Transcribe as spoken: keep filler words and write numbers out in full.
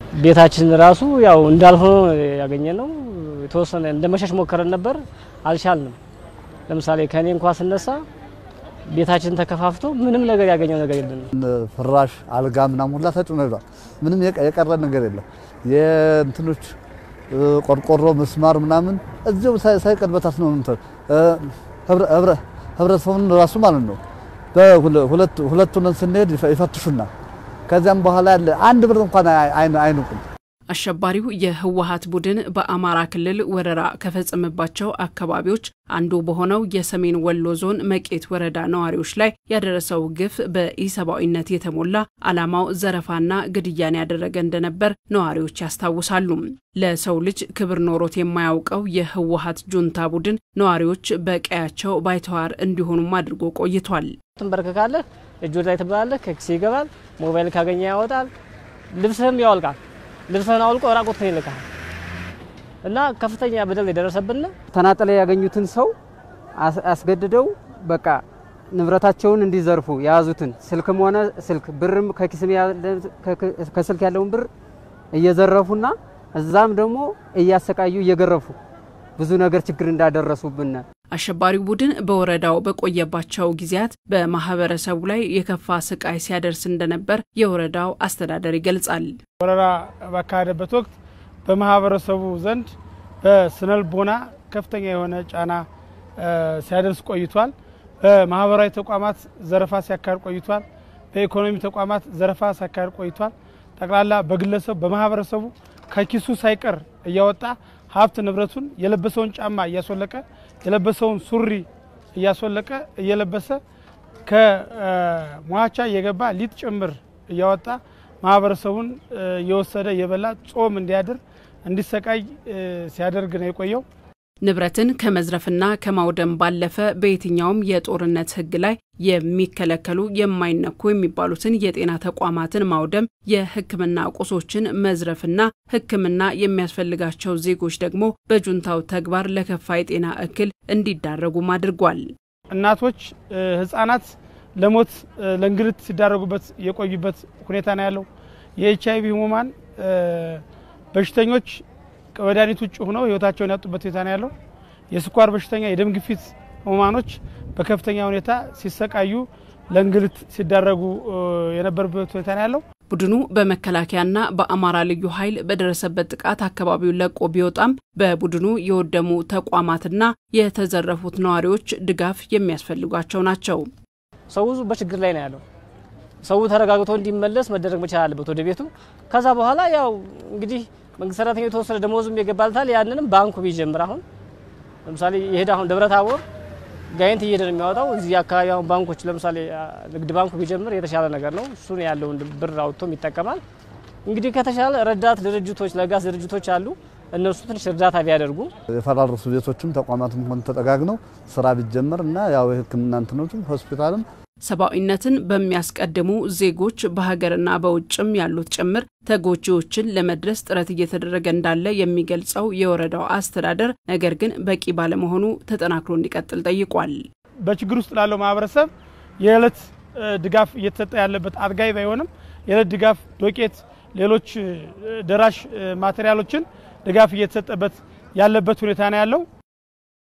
ቤታችን ራሱ ያው እንዳልሆነ ያገኘነው የተወሰነ እንደመሸሽ ሞከረን ነበር አልቻልንም ለምሳሌ ከኔ እንኳን ስነሳ ቤታችን ተከፋፍቶ ምንም ነገር ያገኘው ነገር የለም ፍራሽ አልጋ ምናምን ሁላ ተጭነዋል ምንም የቀረ ነገር የለም የእንትኖች ቆርቆሮ መስማር ምናምን እዚው ሳይቀርበታስ ነው እንትን ህብረ ህብረ ህብረተሰቡን ራሱ ማለት ነው በሁለት ሁለቱን ስንሄድ ይፈትሹና ከዛም በኋላ አንድ ብር እንኳን አይንቁም አሸባሪው የህወሓት ቡድን በአማራ ክልል ወረራ ከፈጸመባቸው አካባቢዎች አንዱ በሆነው የሰሜን ወሎ ዞን መቄት ወረዳ ነዋሪዎች ላይ ያደረሰው ግፍ በኢሰባዊነት የተሞላ አላማው ዘረፋና ግድያን ያደረገ እንደነበር ነዋሪዎች ያስታውሳሉ ለሰው ልጅ ክብር ኖሮት የማያውቀው የህወሓት ጁንታ ቡድን ነዋሪዎች በቀያቸው ባይተዋር እንዲሆኑ አድርጎ ቆይቷል ተንበርከካለ እጁ ላይ ተባለ ከክሲ ይገባል ሞባይል ካገኘ ያወጣል ልብስም ያወልቃል ልብስን አውልቆ ራቆት ይልካል እና ከፍተኛ በደል የደረሰብን ተናጠለ ያገኙትን ሰው አስገድደው በቃ ንብረታቸውን እንዲዘርፉ ያዙትን ስልክም ሆነ ስልክ ብርም ከኪስም ከስልክ ያለውን ብር እየዘረፉና እዛም ደግሞ እያሰቃዩ እየገረፉ ብዙ ነገር ችግር እንዳደረሱብን አሸባሪው ቡድን በወረዳው በቆየባቸው ጊዜያት በማህበረሰቡ ላይ የከፋ ስቃይ ሲያደርስ እንደነበር የወረዳው አስተዳደር ይገልጻል ወረራ ባካደበት ወቅት በማህበረሰቡ ዘንድ በስነልቦና ከፍተኛ የሆነ ጫና ሲያደርስ ቆይቷል በማህበራዊ ተቋማት ዘረፋ ሲያካሂድ ቆይቷል በኢኮኖሚ ተቋማት ዘረፋ ሲያካሂድ ቆይቷል ጠቅላላ በግለሰብ በማህበረሰቡ ከኪሱ ሳይቀር እያወጣ ሀብት ንብረቱን የለበሰውን ጫማ እያስወለቀ የለበሰውን ሱሪ እያስወለቀ እየለበሰ ከሟቻ የገባ ሊጥ ጭምር እያወጣ ማህበረሰቡን የወሰደ የበላ ጾም እንዲያድር እንዲሰቃይ ሲያደርግ ነው የቆየው ንብረትን ከመዝረፍና ከማውደም ባለፈ በየትኛውም የጦርነት ህግ ላይ የሚከለከሉ የማይነኩ የሚባሉትን የጤና ተቋማትን ማውደም የህክምና ቁሶችን መዝረፍና ህክምና የሚያስፈልጋቸው ዜጎች ደግሞ በጁንታው ተግባር ለከፋ የጤና እክል እንዲዳረጉ ማድርጓል እናቶች ህፃናት ለሞት ለእንግልት ሲዳረጉበት የቆዩበት ሁኔታ ነው ያለው የኤችአይቪ ህሙማን በሽተኞች ከመድኃኒት ውጭ ሆነው ህይወታቸውን ያጡበት ሁኔታ ነው ያለው የስኳር በሽተኛ የደም ግፊት ህሙማኖች በከፍተኛ ሁኔታ ሲሰቃዩ ለእንግልት ሲዳረጉ የነበረበት ሁኔታ ነው ያለው ቡድኑ በመከላከያና በአማራ ልዩ ኃይል በደረሰበት ጥቃት አካባቢው ለቆ ቢወጣም በቡድኑ የወደሙ ተቋማትና የተዘረፉት ነዋሪዎች ድጋፍ የሚያስፈልጓቸው ናቸው ሰው በችግር ላይ ነው ያለው ሰው ተረጋግቶ እንዲመለስ መደረግ መቻል አለበት ወደ ቤቱ ከዛ በኋላ ያው እንግዲህ መንግስት ሰራተኛው የተወሰደ ደሞዝም የገባልታል ያንንም ባንኩ ቢጀምር አሁን ለምሳሌ ይሄድ አሁን ደብረታቦር ጋይንት እየደረ የሚያወጣው እዚህ አካባቢው ባንኮች ለምሳሌ ንግድ ባንኩ ቢጀምር የተሻለ ነገር ነው እሱ ነው ያለው ብር አውጥቶም ይተከማል እንግዲህ ከተሻለ ረዳት ድርጅቶች ለጋስ ድርጅቶች አሉ እነሱ ትንሽ እርዳታ ቢያደርጉ የፈራረሱ ቤቶችም ተቋማትም ሆነ ተጠጋግነው ስራ ቢጀምርና ያው ህክምና እንትኖችም ሆስፒታልም ሰባዊነትን በሚያስቀድሙ ዜጎች በሀገርና በውጭም ያሉት ጭምር ተጎጂዎችን ለመድረስ ጥረት እየተደረገ እንዳለ የሚገልጸው የወረዳው አስተዳደር ነገር ግን በቂ ባለመሆኑ ተጠናክሮ እንዲቀጥል ጠይቋል በችግር ውስጥ ላለው ማህበረሰብ የዕለት ድጋፍ እየተሰጠ ያለበት አድጋይ ባይሆንም የዕለት ድጋፍ ዶቄት ሌሎች ደራሽ ማቴሪያሎችን ድጋፍ እየተሰጠበት ያለበት ሁኔታ ነው ያለው